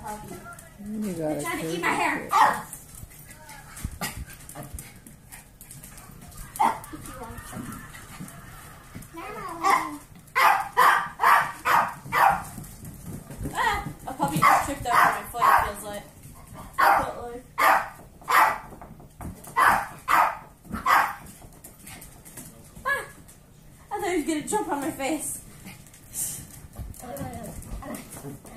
puppy. You got They're trying to eat my hair. A puppy just tripped over my foot, it feels like. I thought he was going to jump on my face.